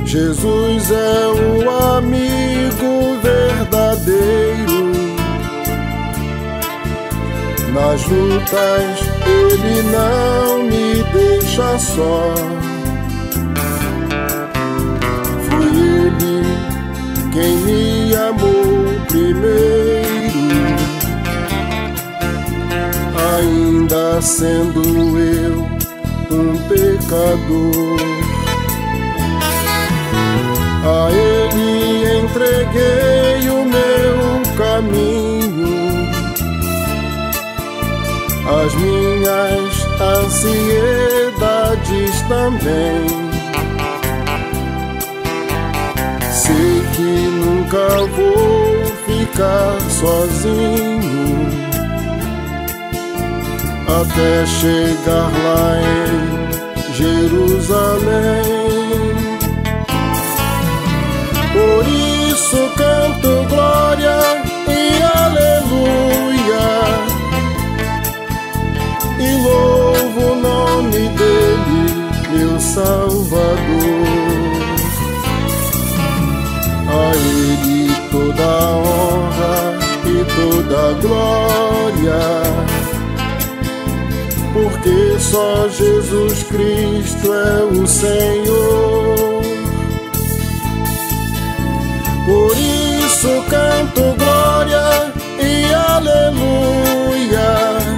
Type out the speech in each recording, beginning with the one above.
Jesus é o amigo verdadeiro. Nas lutas Ele não me deixa só. Foi Ele quem me amou primeiro, ainda sendo eu um pecador. A Ele entreguei o meu caminho, as minhas ansiedades também. Sei que nunca vou ficar sozinho até chegar lá em Jerusalém. Por isso canto glória e aleluia, e louvo o nome dele, meu Salvador. A Ele toda a honra e toda a glória, porque só Jesus Cristo é o Senhor. Por isso canto glória e aleluia,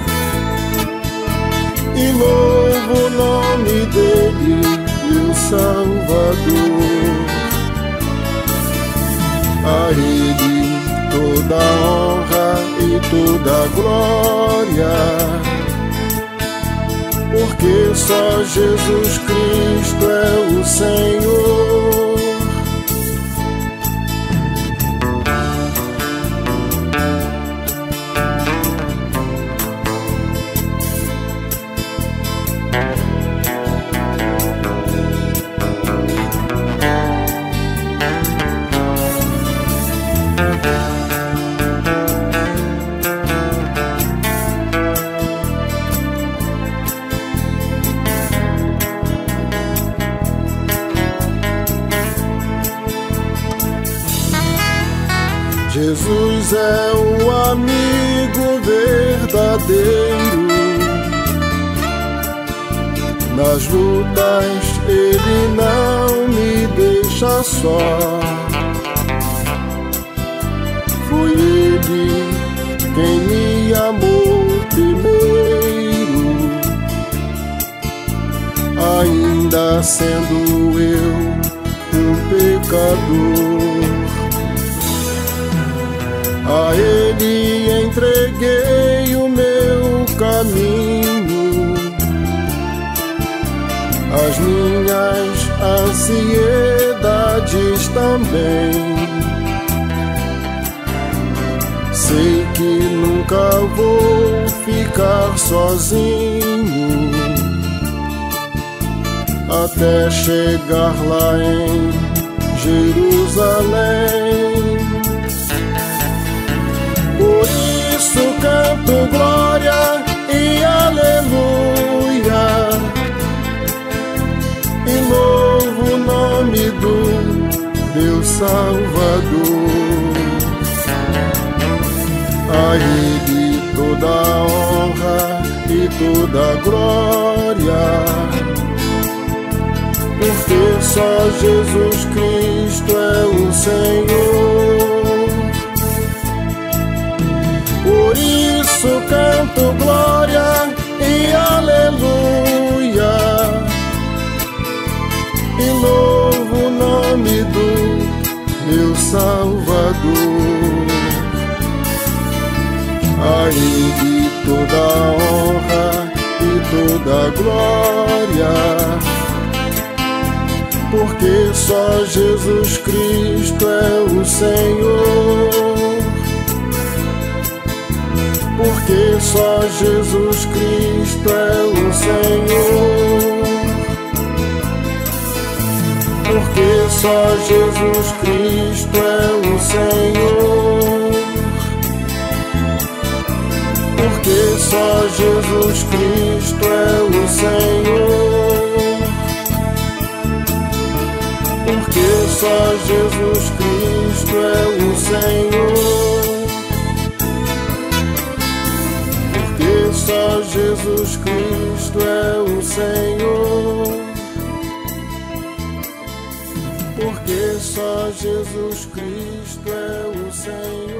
e louvo o nome dele, meu Salvador. A Ele toda a honra e toda a glória, porque só Jesus Cristo é o Senhor. Jesus é o amigo verdadeiro. Nas lutas Ele não me deixa só. Foi Ele quem me amou primeiro, ainda sendo eu um pecador. A Ele entreguei o meu caminho, as minhas ansiedades também. Sei que nunca vou ficar sozinho até chegar lá em Jerusalém. Por isso canto glória e aleluia, e louvo o nome do meu Salvador. A Ele toda a honra e toda a glória, porque só Jesus Cristo é o Senhor. Por isso canto glória e aleluia, e louvo o nome do meu Salvador. A Ele toda a honra e toda a glória, porque só Jesus Cristo é o Senhor. Porque só Jesus Cristo é o Senhor. Porque só Jesus Cristo é o Senhor. Porque só Jesus Cristo é o Senhor. Porque só Jesus Cristo é o Senhor. Porque só Jesus Cristo é o Senhor. Porque só Jesus Cristo é o Senhor.